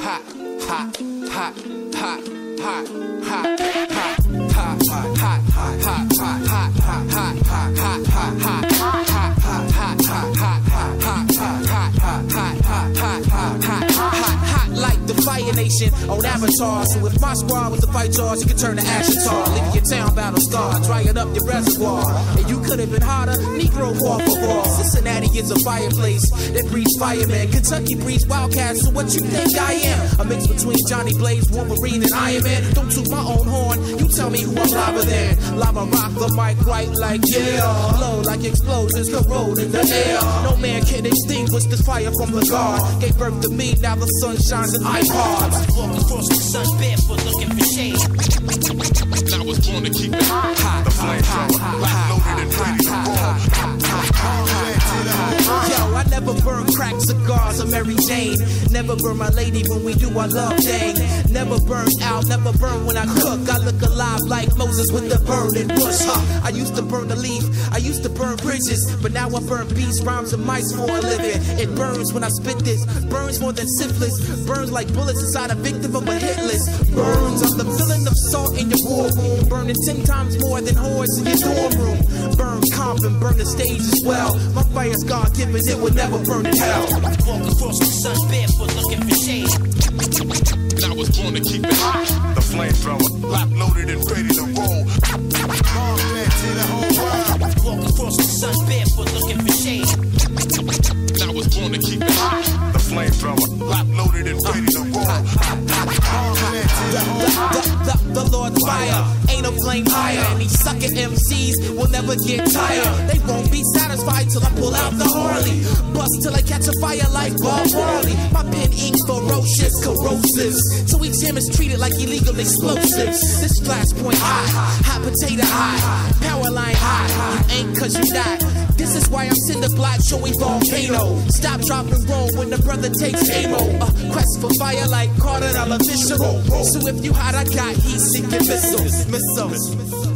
hot, hot, hot, hot, hot, hot, hot, hot, hot, hot, hot, hot, hot, hot, hot, hot, hot, hot, like the Fire Nation on Avatar. So if my squad was to fight yours, you could turn to Ashitar. Leave your town battle scarred, drying up your reservoir. And you could have been hotter, Negro walk for war. Cincinnati is a fireplace that breeds firemen. Kentucky breeds wildcats, so what you think I am? A mix between Johnny Blaze, Wolverine, and Iron Man. Don't toot my own horn, you tell me who I'm lava than. Lava rock the mic right like yeah. Blow like explosions, corrode in the air. No man can extinguish this fire from the guard. Gave birth to me, now the sun shines in iPods. Walk across the sun barefoot looking for shade. I was born to keep it hot. The flamethrower, loaded and ready to roll. Yo, I never burn crack cigars or Mary Jane. Never burn my lady when we do our love thing. Never burn out, never burn when I cook. I look alive like Moses with the burning bush. I used to burn the leaf, I used to burn bridges, but now I burn beats, rhymes, and mics for a living. It burns when I spit this, burns more than syphilis. Burns like bullets inside a victim of a hit list. Burns, I'm the villain of salt in your war room. Burning 10 times more than whores in your dorm room. Burn comp and burn the stage as well. My fire's God-given, it will never burn in hell. Walk across the sun barefoot looking for shade. I was born to keep it hot. The flamethrower, loaded and ready to roll. Walk across the sun barefoot looking for shade. I was born to keep it hot. The flamethrower, loaded and ready to roll. The Lord's fire ain't no flame higher, and these sucker MCs will never get tired. They won't be satisfied till I pull out the Harley. Bust till I catch a fire like Bob Marley. My pen ink ferocious, corrosive. So each hymn is treated like illegal explosives. This flashpoint high, hot potato high, power line high. You ain't cause you not. This is why I'm cinder block showing volcano. Stop, drop, and roll when the brother takes ammo. Quest for fire like Carter, Visceral. So if you hot, I got heat-seeking missiles.